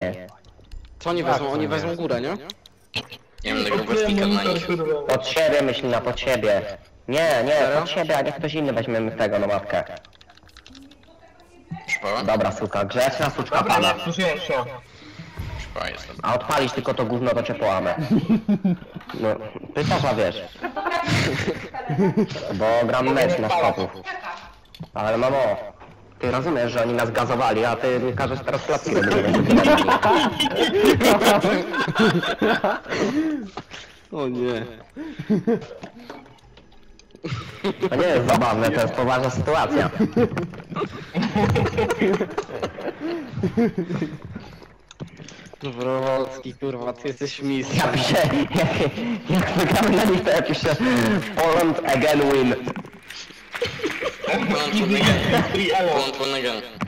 Co oni wezmą? Oni wezmą górę, nie? Nie wiem, tego westika na nich. Pod siebie myśli na pod siebie. Nie, pod siebie, a niech ktoś inny weźmiemy tego na matkę. Szpała? Dobra suka, grzeczna suczka Dobra, pana. nie, już jeszcze. Szpała jest dobra. A odpalisz tylko to gówno, to cię połamę. No, pytasz, a wiesz. Bo gram mecz na skopów. Ale mamo, ty rozumiesz, że oni nas gazowali, a ty mi każesz teraz klapki robić. O nie. To nie jest zabawne, to jest poważna sytuacja. Wrowocki, kurwa, ty jesteś Ja mistrzem. piszę, jak wygramy na nich, to ja piszę Poland again win. Poland one again. Poland one again.